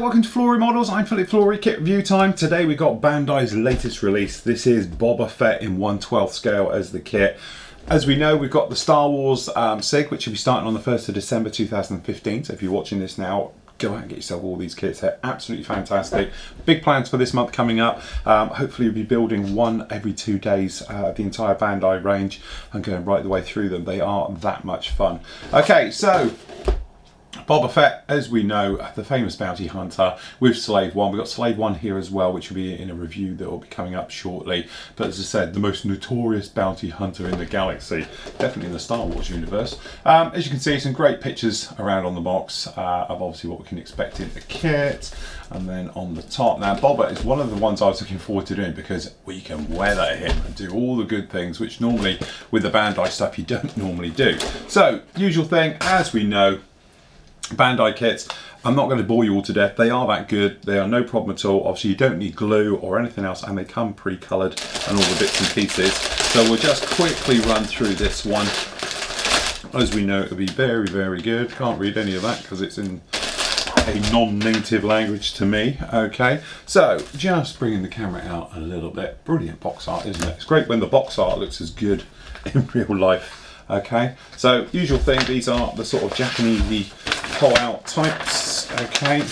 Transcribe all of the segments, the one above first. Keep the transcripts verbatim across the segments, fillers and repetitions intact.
welcome to Flory Models. I'm Philip Flory, kit review time. Today we got Bandai's latest release. This is Boba Fett in one twelfth scale as the kit. As we know, we've got the Star Wars um, SIG, which will be starting on the first of December two thousand fifteen. So if you're watching this now, go out and get yourself all these kits. They're absolutely fantastic. Big plans for this month coming up. Um, hopefully we'll be building one every two days, uh, the entire Bandai range, and going right the way through them. They are that much fun. Okay, so Boba Fett, as we know, the famous bounty hunter with Slave One. We've got Slave One here as well, which will be in a review that will be coming up shortly. But as I said, the most notorious bounty hunter in the galaxy, definitely in the Star Wars universe. Um, as you can see, some great pictures around on the box uh, of obviously what we can expect in the kit. And then on the top, now Boba is one of the ones I was looking forward to doing because we can weather him and do all the good things, which normally with the Bandai stuff you don't normally do. So, usual thing, as we know, Bandai kits, I'm not going to bore you all to death. They are that good. They are no problem at all. Obviously you don't need glue or anything else, and they come pre-coloured and all the bits and pieces. So we'll just quickly run through this one. As we know, it'll be very, very good. Can't read any of that because it's in a non-native language to me. Okay, so just bringing the camera out a little bit. Brilliant box art, isn't it? It's great when the box art looks as good in real life. Okay, so usual thing, these are the sort of Japanese pull out types. Okay,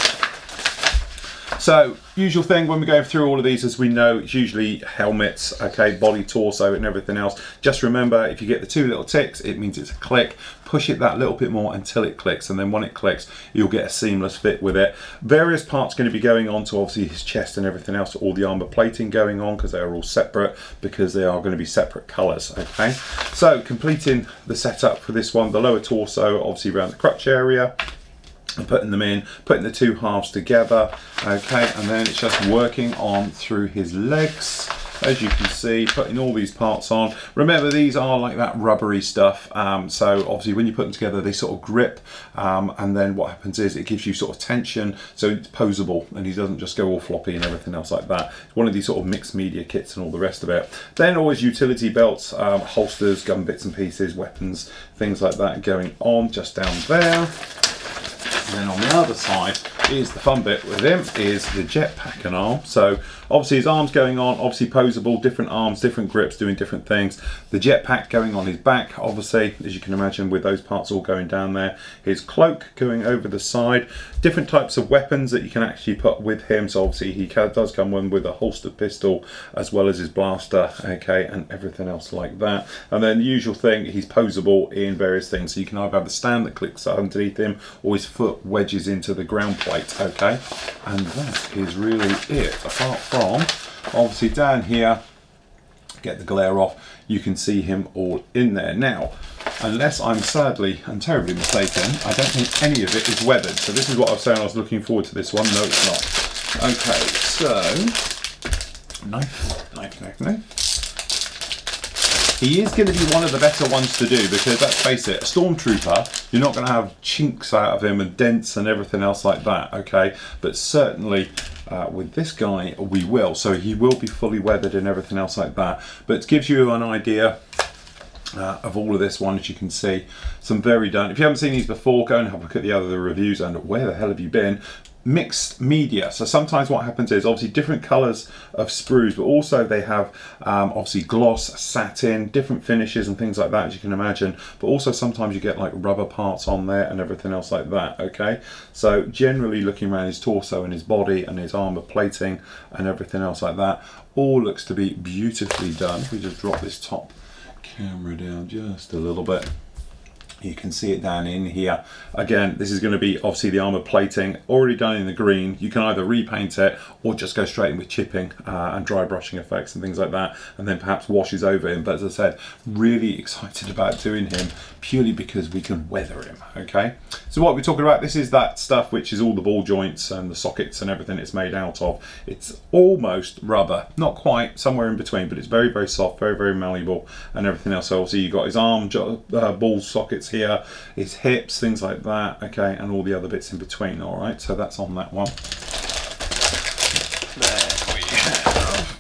so usual thing when we go through all of these, as we know, it's usually helmets, okay, body, torso and everything else. Just remember, if you get the two little ticks, it means it's a click. Push it that little bit more until it clicks, and then when it clicks you'll get a seamless fit with it. Various parts going to be going on to obviously his chest and everything else, all the armor plating going on because they are all separate, because they are going to be separate colors. Okay, so completing the setup for this one, the lower torso obviously around the crutch area, and putting them in, putting the two halves together. Okay, and then it's just working on through his legs. As you can see, putting all these parts on. Remember, these are like that rubbery stuff, um, so obviously when you put them together they sort of grip, um, and then what happens is it gives you sort of tension, so it's posable and he doesn't just go all floppy and everything else like that. It's one of these sort of mixed media kits and all the rest of it. Then always utility belts, um, holsters, gun bits and pieces, weapons, things like that going on just down there. And then on the other side is the fun bit with him, is the jetpack and arm. So obviously his arms going on, obviously posable, different arms, different grips, doing different things. The jetpack going on his back, obviously, as you can imagine, with those parts all going down there. His cloak going over the side. Different types of weapons that you can actually put with him. So obviously he does come in with a holstered pistol as well as his blaster, okay, and everything else like that. And then the usual thing, he's posable in various things. So you can either have the stand that clicks underneath him, or his foot wedges into the ground plate, okay. And that is really it, apart from obviously down here, get the glare off, you can see him all in there. Now, unless I'm sadly and terribly mistaken, I don't think any of it is weathered. So this is what I was saying, I was looking forward to this one. No, it's not. Okay, so knife, knife, knife, knife. He is going to be one of the better ones to do, because let's face it, a stormtrooper, you're not going to have chinks out of him and dents and everything else like that, okay? But certainly uh, with this guy, we will. So he will be fully weathered and everything else like that. But it gives you an idea uh, of all of this one, as you can see. Some very done. If you haven't seen these before, go and have a look at the other reviews. And where the hell have you been? Mixed media. So sometimes what happens is obviously different colors of sprues, but also they have um, obviously gloss, satin, different finishes and things like that, as you can imagine. But also sometimes you get like rubber parts on there and everything else like that. Okay, so generally looking around his torso and his body and his armor plating and everything else like that, all looks to be beautifully done. If we just drop this top camera down just a little bit, you can see it down in here. Again, this is going to be obviously the armor plating already done in the green. You can either repaint it or just go straight in with chipping uh, and dry brushing effects and things like that, and then perhaps washes over him. But as I said, really excited about doing him purely because we can weather him. Okay, so what we're talking about, this is that stuff which is all the ball joints and the sockets and everything it's made out of. It's almost rubber, not quite, somewhere in between, but it's very, very soft, very, very malleable and everything else. So obviously you've got his arm uh, ball sockets here, his hips, things like that, okay, and all the other bits in between. All right, so that's on that one. There we have.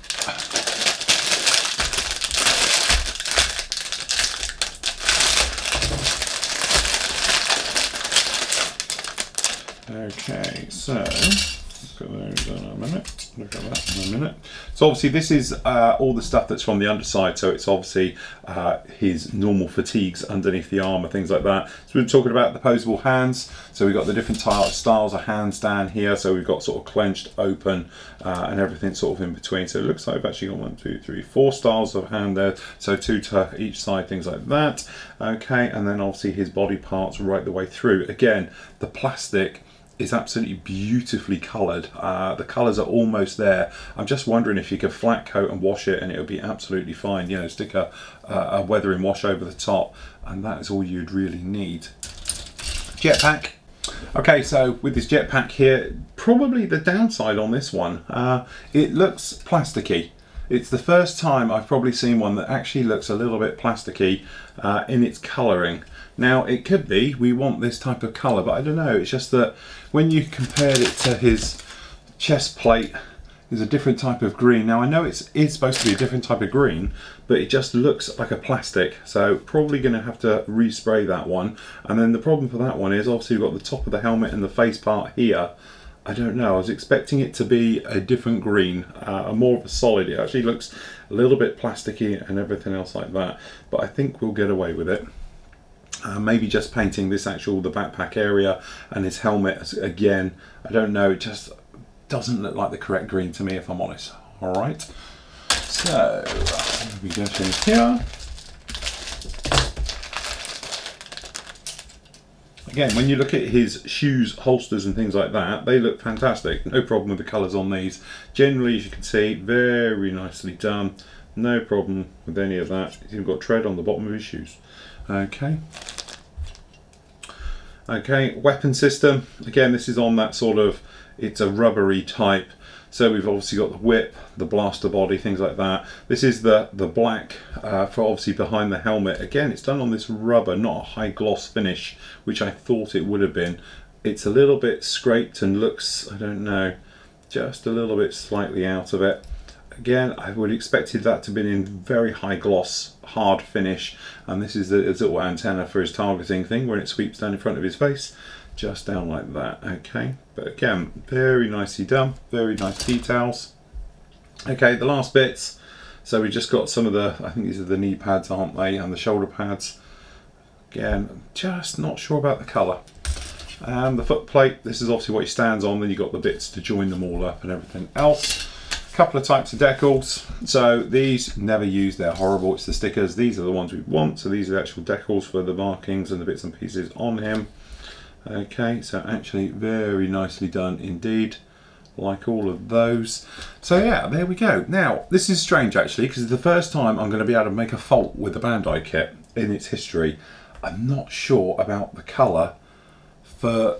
Okay, so Look at those in a minute. Look at that in a minute. So obviously this is uh, all the stuff that's from the underside. So it's obviously uh, his normal fatigues underneath the armour, things like that. So we're talking about the posable hands. So we've got the different styles of hands down here. So we've got sort of clenched, open, uh, and everything sort of in between. So it looks like we've actually got one, two, three, four styles of hand there. So two to each side, things like that. Okay, and then obviously his body parts right the way through. Again, the plastic is absolutely beautifully coloured. Uh, the colours are almost there. I'm just wondering if you could flat coat and wash it and it would be absolutely fine. You know, stick a, a weathering wash over the top and that is all you'd really need. Jetpack. Okay, so with this jetpack here, probably the downside on this one, uh, it looks plasticky. It's the first time I've probably seen one that actually looks a little bit plasticky uh, in its colouring. Now it could be we want this type of colour, but I don't know, it's just that when you compared it to his chest plate, there's a different type of green. Now I know it's, it's supposed to be a different type of green, but it just looks like a plastic. So probably going to have to respray that one. And then the problem for that one is obviously you've got the top of the helmet and the face part here. I don't know, I was expecting it to be a different green, uh, more of a solid. It actually looks a little bit plasticky and everything else like that, but I think we'll get away with it. Uh, maybe just painting this actual, the backpack area and his helmet again. I don't know, it just doesn't look like the correct green to me if I'm honest. All right, so we go in here. Again, when you look at his shoes, holsters and things like that, they look fantastic. No problem with the colours on these. Generally, as you can see, very nicely done. No problem with any of that. He's even got tread on the bottom of his shoes. Okay. Okay, weapon system. Again, this is on that sort of, it's a rubbery type. So we've obviously got the whip, the blaster body, things like that. This is the, the black uh, for obviously behind the helmet. Again, it's done on this rubber, not a high gloss finish, which I thought it would have been. It's a little bit scraped and looks, I don't know, just a little bit slightly out of it. Again, I would have expected that to be in very high gloss, hard finish. And this is the little antenna for his targeting thing when it sweeps down in front of his face. Just down like that, okay. But again, very nicely done, very nice details. Okay, the last bits. So we just got some of the, I think these are the knee pads, aren't they, and the shoulder pads. Again, just not sure about the colour. And the foot plate, this is obviously what he stands on, then you've got the bits to join them all up and everything else. A couple of types of decals. So these never use, they're horrible, it's the stickers. These are the ones we want, so these are the actual decals for the markings and the bits and pieces on him. Okay, so actually very nicely done indeed, like all of those. So yeah, there we go. Now, this is strange actually, because it's the first time I'm going to be able to make a fault with the Bandai kit in its history. I'm not sure about the colour for,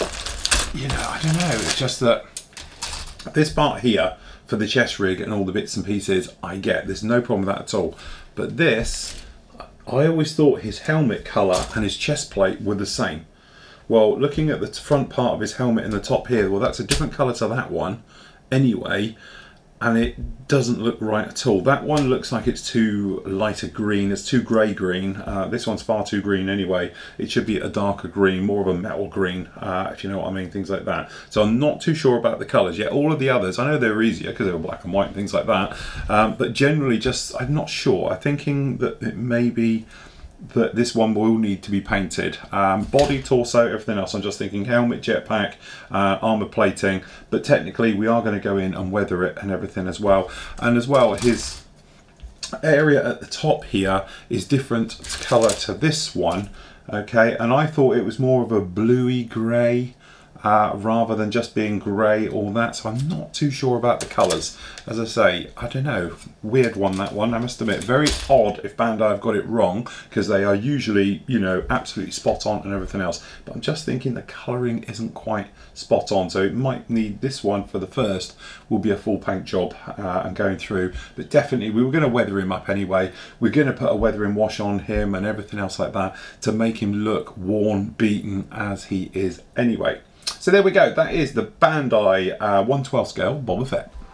you know, I don't know, it's just that this part here, for the chest rig and all the bits and pieces, I get, there's no problem with that at all. But this, I always thought his helmet colour and his chest plate were the same. Well, looking at the front part of his helmet in the top here, well, that's a different colour to that one anyway, and it doesn't look right at all. That one looks like it's too lighter green, it's too grey green. Uh, this one's far too green anyway. It should be a darker green, more of a metal green, uh, if you know what I mean, things like that. So I'm not too sure about the colours yet. All of the others, I know they were easier because they were black and white and things like that, um, but generally just, I'm not sure. I'm thinking that it may be that this one will need to be painted. Um, body, torso, everything else, I'm just thinking helmet, jetpack, uh, armour plating, but technically we are going to go in and weather it and everything as well. And as well, his area at the top here is different colour to this one, okay, and I thought it was more of a bluey grey uh, rather than just being grey or that, so I'm not too sure about the colours. As I say, I don't know, weird one that one, I must admit. Very odd if Bandai have got it wrong, because they are usually, you know, absolutely spot on and everything else, but I'm just thinking the colouring isn't quite spot on, so it might need, this one for the first will be a full paint job uh, and going through, but definitely we were going to weather him up anyway. We're going to put a weathering wash on him and everything else like that to make him look worn, beaten as he is anyway. So there we go, that is the Bandai uh, one twelfth scale Boba Fett.